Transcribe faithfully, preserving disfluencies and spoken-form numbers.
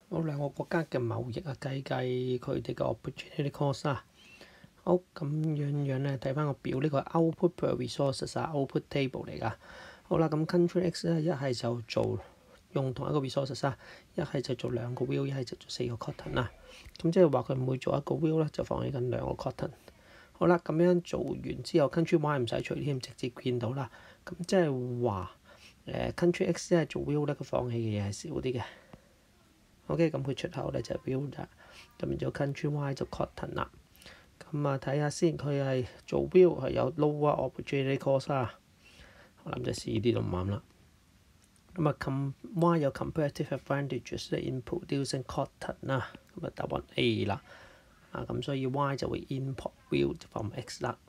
好，兩個國家嘅貿易啊，計計佢哋嘅 opportunity cost 啦。好，咁樣樣咧，睇翻個表，呢個 output per resources 啊 ，output table 嚟㗎。好啦，咁 country X 咧，一係就做用同一個 resources 啊，一係就做兩個 wheel，一係就做四個 cotton 啦。咁即係話佢每做一個 wheel 咧，就放起緊兩個 cotton。好啦，咁樣做完之後 ，country Y 唔使除添，直接見到啦。咁即係話誒 country X 咧做 wheel 咧，佢放棄嘅嘢係少啲嘅。OK， 咁佢出口咧就係 wheel 啦，咁變咗 country Y 就 cotton 啦。咁啊睇下先，佢係做 wheel 係有 lower opportunity cost 啦。我諗就試啲都唔啱啦。咁啊 com Y 有 comparative advantages in producing cotton 啦。咁啊答案 A 啦。啊咁所以 Y 就會 import wheel from X 啦。